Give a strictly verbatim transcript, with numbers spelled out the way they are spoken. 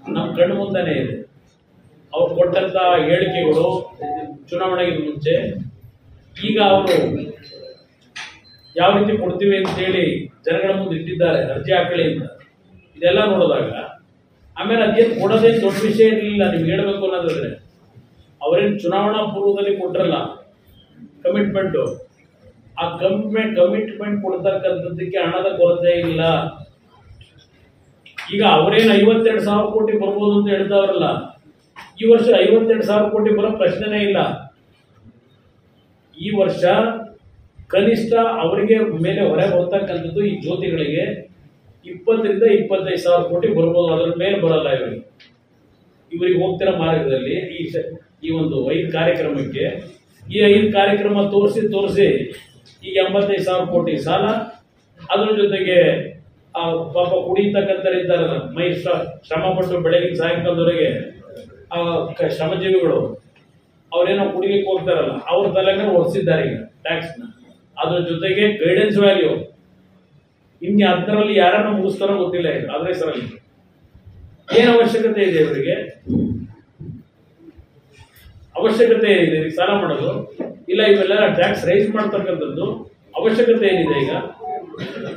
ನಮ್ಮ ಕಣ್ಣು ಮುಂದೆನೇ ಇದೆ. ಅವ್ರು ಕೊಟ್ಟಂತ ಹೇಳಿಕೆಗಳು ಚುನಾವಣೆಗೆ ಮುಂಚೆ, ಈಗ ಅವರು ಯಾವ ರೀತಿ ಕೊಡ್ತೀವಿ ಅಂತೇಳಿ ಜನಗಳ ಮುಂದೆ ಇಟ್ಟಿದ್ದಾರೆ ಅರ್ಜಿ ಹಾಕಳಿ ಅಂತ, ಇದೆಲ್ಲ ನೋಡಿದಾಗ ಆಮೇಲೆ ಅದೇನು ಕೊಡೋದೇನು ದೊಡ್ಡ ವಿಷಯ ಇರಲಿಲ್ಲ. ನಿಮ್ಗೆ ಹೇಳ್ಬೇಕು ಅನ್ನೋದಾದ್ರೆ ಅವರೇನು ಚುನಾವಣಾ ಪೂರ್ವದಲ್ಲಿ ಕೊಟ್ರಲ್ಲ ಕಮಿಟ್ಮೆಂಟು, ಆ ಕಮಿಟ್ಮೆಂಟ್ ಕಮಿಟ್ಮೆಂಟ್ ಕೊಡ್ತಕ್ಕಂಥದ್ದಕ್ಕೆ ಹಣದ ಕೊರತೆ ಇಲ್ಲ. ಈಗ ಅವರೇನು ಐವತ್ತೆರಡು ಸಾವಿರ ಕೋಟಿ ಬರ್ಬೋದು ಅಂತ ಹೇಳ್ತಾವ್ರಲ್ಲ, ಈ ವರ್ಷ ಐವತ್ತೆರಡು ಸಾವಿರ ಕೋಟಿ ಬರೋ ಪ್ರಶ್ನೆನೇ ಇಲ್ಲ. ಈ ವರ್ಷ ಕನಿಷ್ಠ ಅವರಿಗೆ ಮೇಲೆ ಹೊರೆ ಬರ್ತಕ್ಕಂಥದ್ದು ಈ ಜ್ಯೋತಿಗಳಿಗೆ ಇಪ್ಪತ್ತರಿಂದ ಇಪ್ಪತ್ತೈದು ಸಾವಿರ ಕೋಟಿ ಬರ್ಬೋದು, ಅದರ ಮೇಲೆ ಬರಲ್ಲ ಇವರಿಗೆ. ಇವರಿಗೆ ಹೋಗ್ತಿರೋ ಮಾರ್ಗದಲ್ಲಿ ಈ ಈ ಒಂದು ಐದು ಕಾರ್ಯಕ್ರಮಕ್ಕೆ ಈ ಐದು ಕಾರ್ಯಕ್ರಮ ತೋರಿಸಿ ತೋರಿಸಿ ಈಗ ಎಂಬತ್ತೈದು ಸಾವಿರ ಕೋಟಿ ಸಾಲ, ಅದ್ರ ಜೊತೆಗೆ ಆ ಪಾಪ ಕುಡಿತಕ್ಕಂಥರಿದ್ದಾರಲ್ಲ, ಮೈ ಶ್ರಮ ಪಟ್ಟು ಬೆಳಗಿನ ಸಾಯಂಕಾಲದವರೆಗೆ ಆ ಶ್ರಮಜೀವಿಗಳು ಅವ್ರೇನೋ ಕುಡಿಲಿಕ್ಕೆ ಹೋಗ್ತಾರಲ್ಲ, ಅವ್ರ ತಲೆಗೆ ಹೊರಿಸಿದ್ದಾರೆ ಈಗ ಟ್ಯಾಕ್ಸ್ನ. ಅದ್ರ ಜೊತೆಗೆ ಗೈಡೆನ್ಸ್ ವ್ಯಾಲ್ಯೂ ಇನ್ನು ಅದರಲ್ಲಿ ಯಾರನ್ನ ಮುಗಿಸ್ತಾರೋ ಗೊತ್ತಿಲ್ಲ. ಈಗ ಅದ್ರ ಹೆಸರಲ್ಲಿ ಏನು ಅವಶ್ಯಕತೆ ಇದೆ ಇವರಿಗೆ? ಅವಶ್ಯಕತೆ ಏನಿದೆ ಈಗ ಸಾಲ ಮಾಡೋದು? ಇಲ್ಲ, ಇವೆಲ್ಲ ಟ್ಯಾಕ್ಸ್ ರೈಸ್ ಮಾಡ್ತಕ್ಕಂಥದ್ದು ಅವಶ್ಯಕತೆ ಏನಿದೆ ಈಗ?